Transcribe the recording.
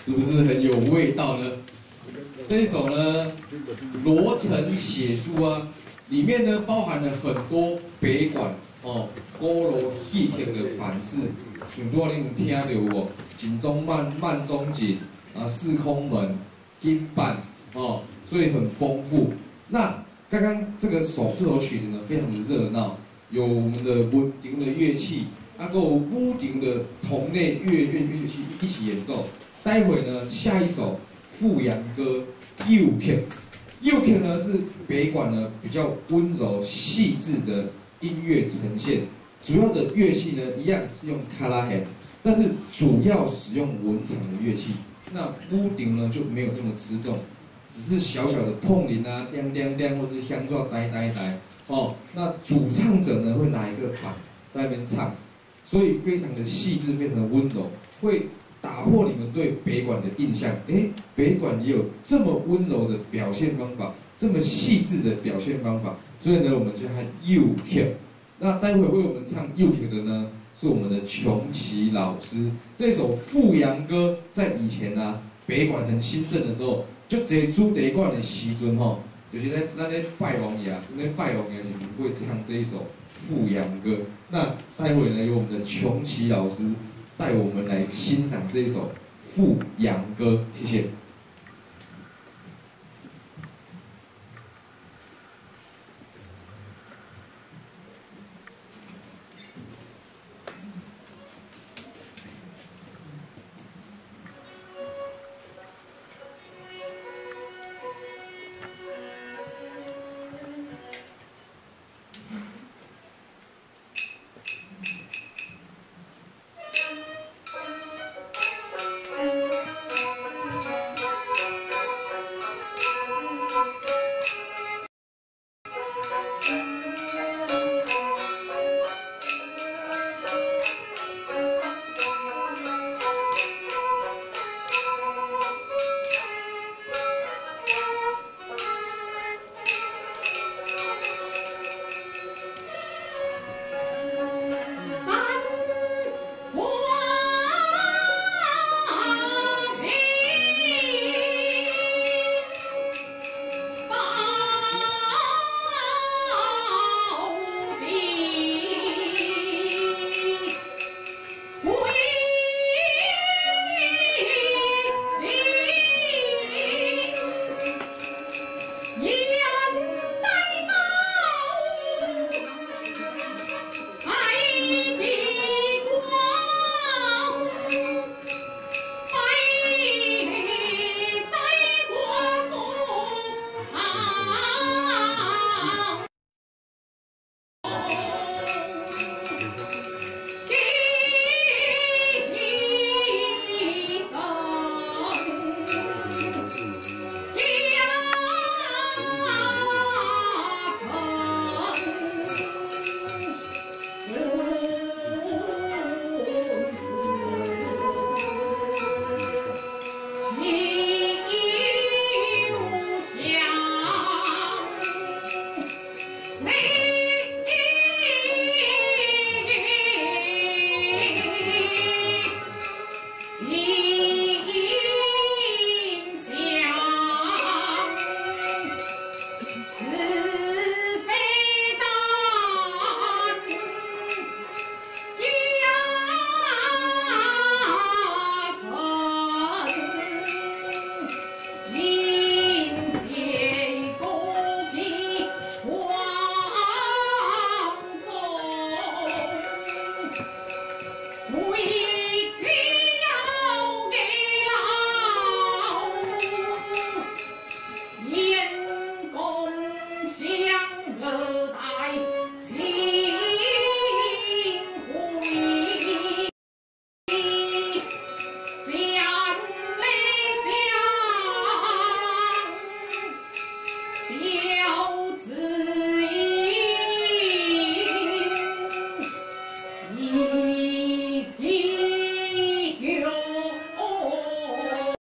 是不是很有味道呢？这一首呢，罗成写书啊，里面呢包含了很多北管哦古罗戏曲的版式，像多你有听到无？锦中慢、慢中锦啊，四空门、金板哦，所以很丰富。那刚刚这首曲子呢，非常的热闹，有我们的温庭的乐器，还有屋顶的同类乐器一起演奏。待会呢，下一首《富阳歌》右 K， 右 K 呢是北管呢比较温柔细致的音乐呈现，主要的乐器呢一样是用卡拉黑，但是主要使用文场的乐器。那屋顶呢就没有这么吃重，只是小小的碰铃啊，叮叮叮，或是香状呆呆呆哦。那主唱者呢会拿一个板在那边唱，所以非常的细致，非常的温柔，会打破你们对北管的印象。北管也有这么温柔的表现方法，这么细致的表现方法，所以呢，我们就喊右 Q。那待会为我们唱右 Q 的呢，是我们的琼奇老师。这首《富阳歌》在以前啊，北管很兴盛的时候，就这主题管的时阵吼，就是咱咧拜王爷，拜王爷时会唱这一首《富阳歌》。那待会呢，由我们的琼奇老师带我们来欣赏这一首《富阳歌》，谢谢。